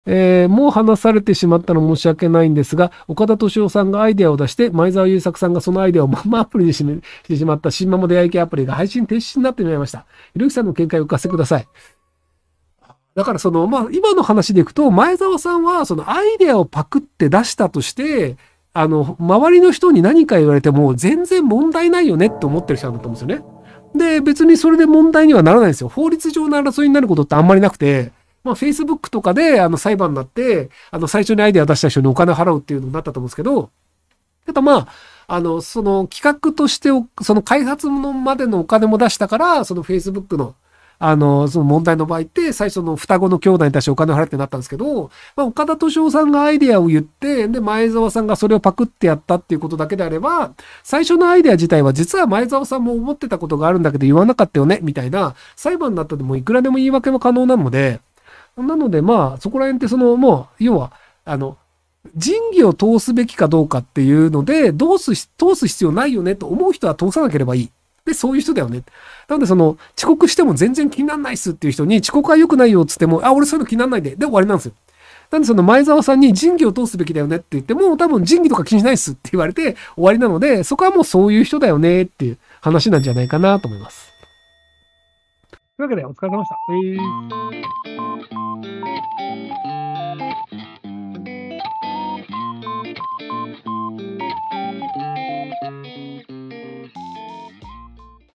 もう話されてしまったの申し訳ないんですが、岡田斗司夫さんがアイデアを出して、前澤友作さんがそのアイデアをまんまアプリにしてしまった新マモ出会い系アプリが配信停止になってしまいました。ひろゆきさんの見解をお聞かせください。だから今の話でいくと、前澤さんはそのアイデアをパクって出したとして、周りの人に何か言われても全然問題ないよねって思ってる人なんだと思うんですよね。で、別にそれで問題にはならないんですよ。法律上の争いになることってあんまりなくて、Facebook とかで裁判になって、最初にアイデアを出した人にお金を払うっていうのになったと思うんですけど、ただその企画としてその開発のまでのお金も出したから、その Facebook のその問題の場合って、最初の双子の兄弟に対してお金を払ってなったんですけど、岡田斗司夫さんがアイデアを言って、で、前澤さんがそれをパクってやったっていうことだけであれば、最初のアイデア自体は実は前澤さんも思ってたことがあるんだけど言わなかったよね、みたいな裁判になったでもいくらでも言い訳は可能なので、そこら辺って要は、仁義を通すべきかどうかっていうので、通す必要ないよねと思う人は通さなければいい。で、そういう人だよね。なので、遅刻しても全然気にならないっすっていう人に、遅刻は良くないよっつっても、俺そういうの気にならないで、で終わりなんですよ。なんで前澤さんに仁義を通すべきだよねって言っても、多分仁義とか気にしないっすって言われて終わりなので、そこはもうそういう人だよねっていう話なんじゃないかなと思います。というわけで、お疲れ様でした。